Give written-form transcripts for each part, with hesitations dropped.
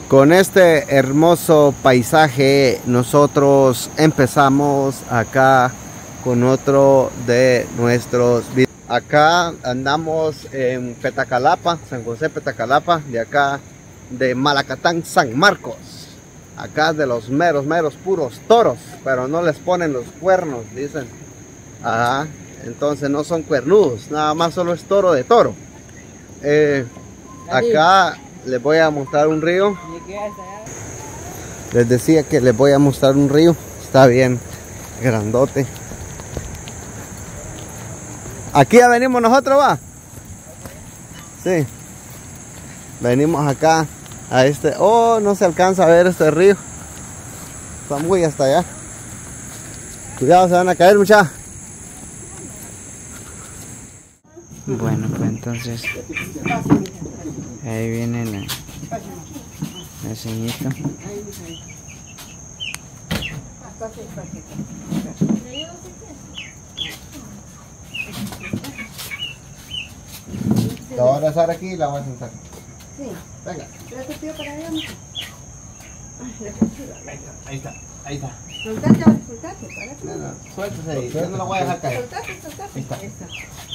Con este hermoso paisaje nosotros empezamos acá con otro de nuestros videos. Acá andamos en Petacalapa, San José Petacalapa, de acá de Malacatán, San Marcos. Acá de los meros puros toros, pero no les ponen los cuernos, dicen. Ajá, entonces no son cuernudos, nada más solo es toro de toro. Acá les voy a mostrar un río. Les decía que les voy a mostrar un río. Está bien grandote. Aquí ya venimos nosotros, va. Sí. Venimos acá a este. Oh, no se alcanza a ver este río. Está muy hasta allá. Cuidado, se van a caer, muchachos. Bueno, pues entonces ahí viene la ceñita. La voy a abrazar aquí y la voy a sentar. Sí. Venga. ¿Pero te pido para allá? Ahí está, ahí está. Soltate, ahora soltate, párate. No, suéltese ahí, yo no la voy a dejar caer. Soltate. Ahí está. Ahí está.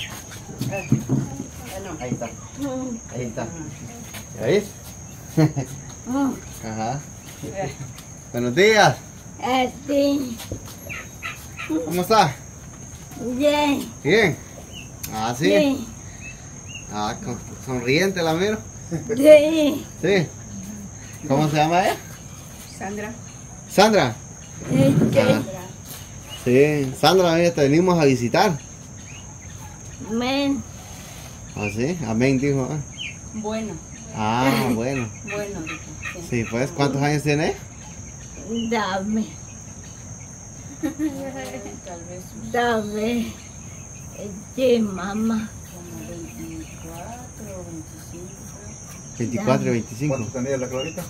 Ahí está. Ahí está. ¿Ya ves? Ajá. Buenos días. Sí. ¿Cómo está? Bien. Bien. Ah, sí. Ah, sonriente la miro. Sí. Sí. ¿Cómo se llama ella? Sandra. Sandra. Ah, sí. Sandra, mira, te venimos a visitar. Men. Ah, sí. Amén, dijo. Bueno. Ah, bueno. Bueno, Sí, pues, ¿cuántos años tiene? dame. Tal vez dame. Sí, mamá. Como 24 o 25. 24 y 25. ¿Cuántos tenía la Clarita?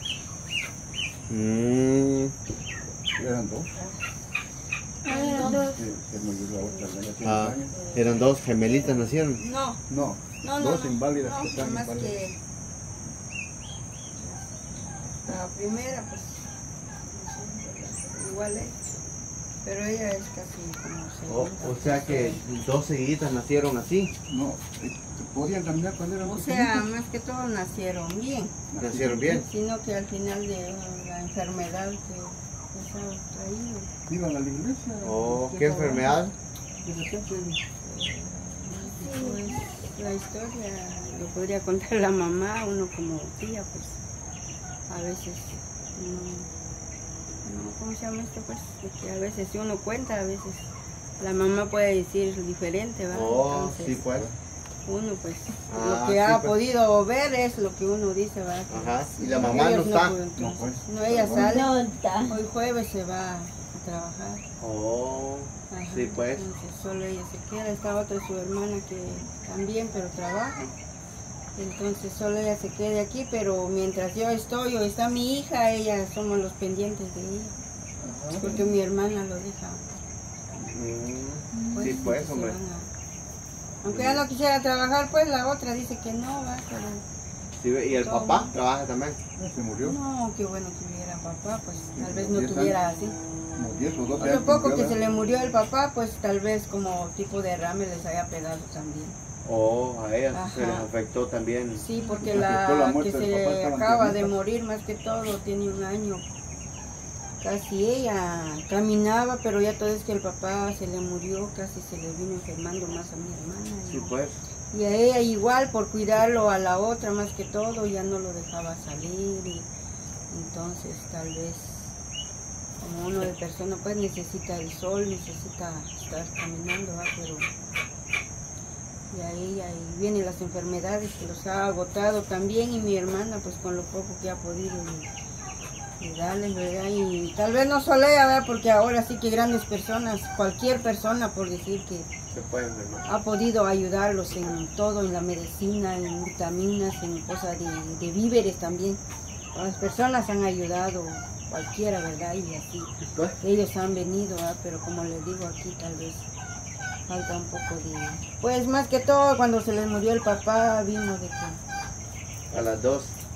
Eran dos. Sí, que me ayudó a otra, ya tiene Ah, años. eran dos gemelitas, nacieron. No, No, dos inválidas que están más inválidas. que la primera, pues igual es, pero ella es casi como segunda. O sea que dos seguiditas nacieron así. No, podían caminar cuando eran O sea, más que todo nacieron bien, Nacieron bien. sino que al final de la enfermedad que ha traído, iban a la iglesia. Oh, ¿qué enfermedad? De repente, pues la historia lo podría contar la mamá, uno como tía, pues a veces no, ¿cómo se llama esto? Pues de que a veces si uno cuenta, a veces la mamá puede decir diferente, ¿verdad? Oh, Entonces, sí, pues. uno pues Ah, lo que sí, ha pues. podido ver es lo que uno dice, ¿verdad? Ajá, y la mamá no Ellos está. pues, No, entonces, pues. no, ella sale, No, hoy jueves se va a trabajar. Oh, Ajá, sí, pues. entonces solo ella se queda, está otra su hermana que también, pero trabaja. Entonces solo ella se queda aquí, pero mientras yo estoy o está mi hija, ella somos los pendientes de ella. Porque mi hermana lo deja. Sí, pues, se hombre. van aunque ya no quisiera trabajar, pues la otra dice que no, va, pero Sí, ¿y el papá trabaja también? se murió. no, qué bueno que hubiera papá, pues tal vez no 10 tuviera años. así. Como 10 o 12 Lo años. poco que murió, se le murió el papá, pues tal vez como tipo derrame les haya pegado también. Oh, a ella se les Ajá. afectó también. Sí, porque Afectó la la muerte que del se papá, le estaban acaba de tiernitas. morir más que todo, tiene un año. Casi ella caminaba, pero ya todo es que el papá se le murió, casi se le vino enfermando más a mi hermana. Sí, pues. Y a ella igual, por cuidarlo a la otra más que todo, ya no lo dejaba salir. Y entonces tal vez, como uno de persona, pues necesita el sol, necesita estar caminando, ¿va? Pero y ahí vienen las enfermedades que los ha agotado también, y mi hermana pues con lo poco que ha podido y darles, ¿verdad? Y tal vez no solo ella, ¿verdad? Porque ahora sí que grandes personas, cualquier persona por decir que Se puede enfermar. ha podido ayudarlos en todo, en la medicina, en vitaminas, en cosas de víveres también. Las personas han ayudado, cualquiera, ¿verdad? Y así, Pues. ellos han venido, ¿verdad? Pero como les digo aquí, tal vez falta un poco de... Pues más que todo, cuando se les murió el papá, vimos de que... A las dos.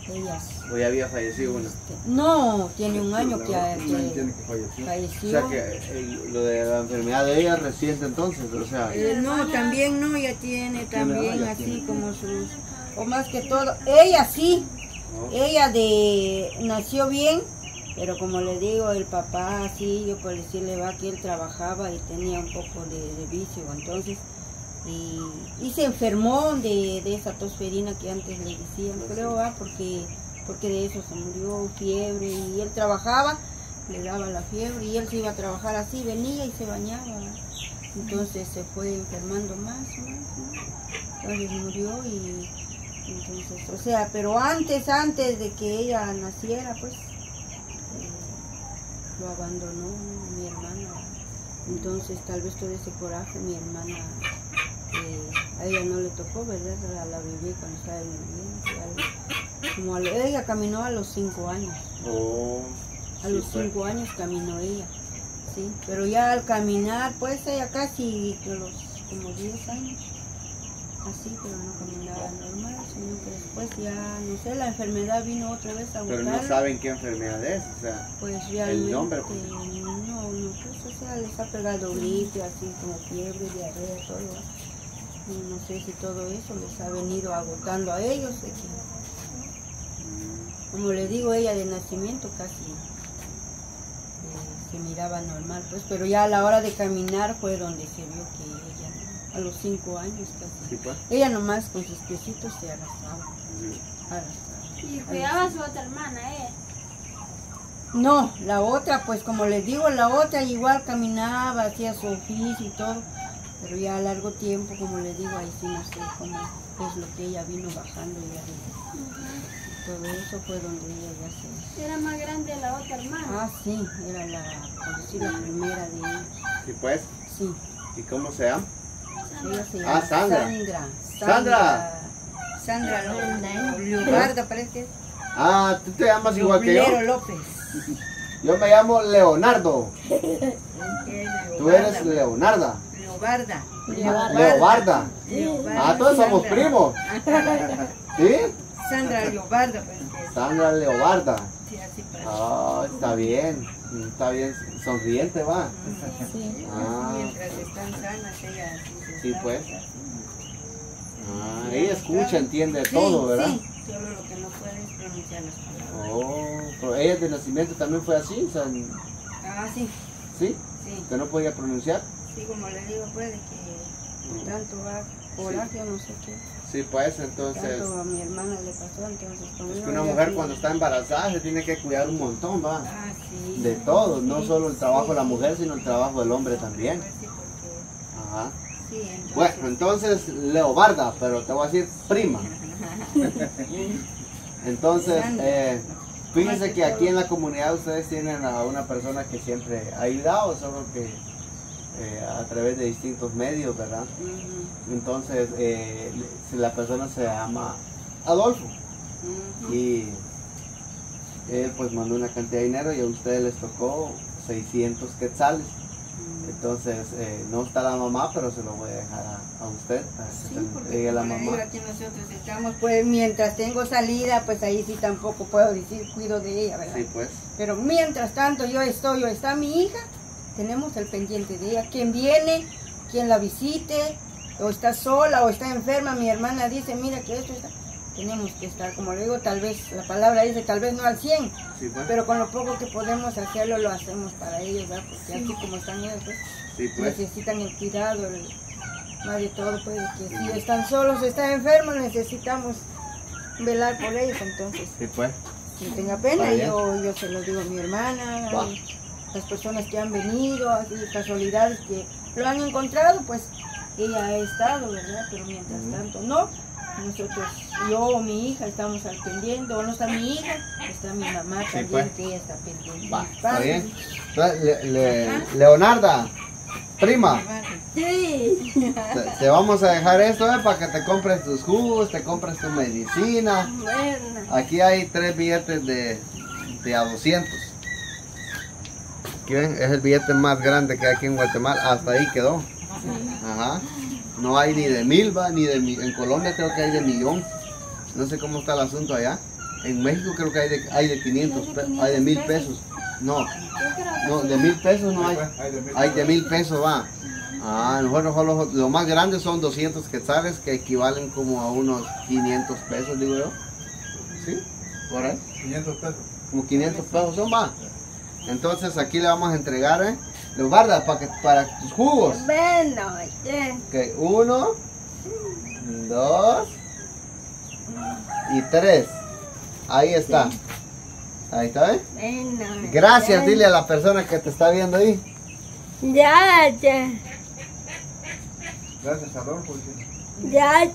ellas. ¿O ya había fallecido una? No, tiene un año que Tiene que fallecer. O falleció. sea que lo de la enfermedad de ella es reciente entonces, o sea... No, también no, ella tiene también ya así tiene. como sus, o más que todo, ella sí, ¿no? ella nació bien, pero como le digo, el papá así, yo por decirle va que él trabajaba y tenía un poco de vicio, entonces, y se enfermó de esa tosferina que antes le decían, creo, porque de eso se murió, fiebre, y él trabajaba, le daba la fiebre, y él se iba a trabajar así, venía y se bañaba, entonces se fue enfermando más, entonces murió y entonces, o sea, pero antes de que ella naciera, pues, lo abandonó mi hermana, entonces tal vez todo ese coraje mi hermana, a ella no le tocó, ¿verdad? La bebé cuando estaba en el vientre, ella caminó a los 5 años. Oh, A los 5 años caminó ella, sí, pero ya al caminar, pues ella casi como 10 años, así, pero no caminaba normal, sino que después ya, no sé, la enfermedad vino otra vez a pero botar. no saben qué enfermedad es, o sea... Pues realmente, nombre, no, pues o sea, les ha pegado gripe, así como fiebre, diarrea, todo. Y no sé si todo eso les ha venido agotando a ellos, de que, como le digo, ella de nacimiento casi se miraba normal, pues, pero ya a la hora de caminar fue donde se vio que ella, a los 5 años casi, Sí, pues. ella nomás con sus piecitos se arrastraba. Y cuidaba a su otra hermana, No, la otra, pues como les digo, la otra igual caminaba, hacía su oficio y todo, pero ya a largo tiempo, como les digo, ahí sí no sé cómo es lo que ella vino bajando y todo eso fue donde ella ya se... Era más grande la otra hermana. Ah, sí, era por decir, la primera de ellos. Sí, pues. Sí, ¿Y cómo se llama? ella se llama Sandra. Sandra. Sandra Leobarda, parece que es. Ah, tú te llamas igual que yo. Lopilero López. Yo me llamo Leonardo. Tú eres Leonarda. Leobarda. Leobarda. Ah, todos somos Sandra. primos. ¿Sí? Sandra Leobarda, parece que es. Sandra Leobarda. Sí, así parece. Ah, está bien. Está bien. Sonriente, va. Sí. Ah. Mientras están sanas, ella Sí, está, pues. así. Ah, ella escucha, entiende todo, ¿verdad? Sí, solo lo que no puede es pronunciar las palabras. Oh, pero ella de nacimiento también fue así, o sea, Ah, sí, ¿sí? sí. Que no podía pronunciar. Sí, como le digo, puede que tanto va coraje o no sé qué. Sí, pues, entonces, Tanto a mi hermana le pasó, entonces es conmigo que una ella mujer sí. cuando está embarazada se tiene que cuidar un montón, va. Ah, sí. De todo, no Sí, solo el trabajo de la sí. mujer, sino el trabajo del hombre también. Pues sí, porque... Ajá. Sí, entonces... Bueno, entonces Leobarda, pero te voy a decir prima. Entonces, fíjense que aquí en la comunidad ustedes tienen a una persona que siempre ha ayudado, solo que a través de distintos medios, ¿verdad? Ujú, Entonces, la persona se llama Adolfo ujú. y él pues mandó una cantidad de dinero y a ustedes les tocó 600 quetzales. Entonces, no está la mamá, pero se lo voy a dejar a usted, para que Sí, se lo porque entregue a la como le digo, mamá. aquí nosotros estamos, pues mientras tengo salida, pues ahí sí tampoco puedo decir cuido de ella, ¿verdad? Sí, pues. Pero mientras tanto yo estoy o está mi hija, tenemos el pendiente de ella. Quien viene, quien la visite, o está sola o está enferma, mi hermana dice, mira que esto está... Tenemos que estar, como le digo, tal vez, la palabra dice, tal vez no al 100, Sí, pues. pero con lo poco que podemos hacerlo, lo hacemos para ellos, ¿verdad? Porque así como están ellos, pues, Sí, pues. necesitan el cuidado, más de todo, pues, que si están solos, están enfermos, necesitamos velar por ellos, entonces, Sí, pues. no tenga pena, Vale. yo se lo digo a mi hermana, Va. las personas que han venido, así, casualidades que lo han encontrado, pues, ella ha estado, ¿verdad? Pero mientras tanto, no. Nosotros, yo o mi hija estamos al pendiente, o no está mi hija, está mi mamá Sí, también, pues. que ella está pendiente. Va, Mis está padres, bien. Entonces, Leonarda, prima, Sí. te vamos a dejar esto para que te compres tus jugos, te compres tu medicina. Bueno. Aquí hay 3 billetes de a 200. Aquí ven, es el billete más grande que hay aquí en Guatemala, hasta ahí quedó. Ajá. No hay ni de 1000, va, ni de en Colombia creo que hay de 1.000.000. No sé cómo está el asunto allá. En México creo que hay de 500 pesos, hay de 1000 pesos. No, Yo creo que no, sí. de 1000 pesos no hay. Hay de 1000 Hay de 1000 pesos, va. Ah, nosotros lo más grande son 200 quetzales que equivalen como a unos 500 pesos, digo yo. ¿Sí? Por ahí. 500 pesos. Como 500 pesos son, va. Entonces aquí le vamos a entregar, los guardas para tus jugos. Bueno, ya. Ok, 1, 2 y 3. Ahí está. Ahí está, ¿eh? Bueno, Gracias, ya. dile a la persona que te está viendo ahí. Ya. Gracias, Adolfo. Ya.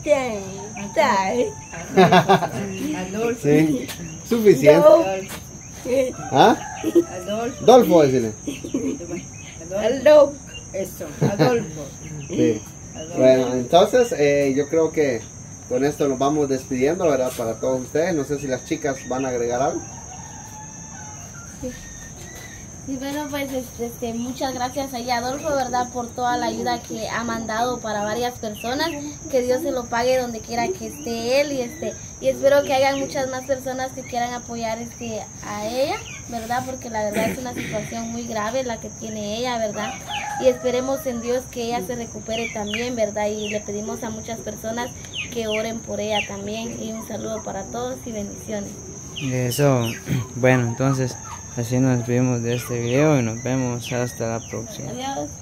Sí, suficiente. ¿Ah? Adolfo. Dolfo, decirle. Adolfo. Eso, Adolfo. Sí. Bueno, entonces yo creo que con esto nos vamos despidiendo, ¿verdad? Para todos ustedes. No sé si las chicas van a agregar algo. Y bueno, pues muchas gracias a Adolfo, ¿verdad? Por toda la ayuda que ha mandado para varias personas. Que Dios se lo pague donde quiera que esté él. Y espero que haya muchas más personas que quieran apoyar a ella, ¿verdad? Porque la verdad es una situación muy grave la que tiene ella, ¿verdad? Y esperemos en Dios que ella se recupere también, ¿verdad? Y le pedimos a muchas personas que oren por ella también. Y un saludo para todos y bendiciones. Eso, bueno, entonces así nos despedimos de este video y nos vemos hasta la próxima. Adiós.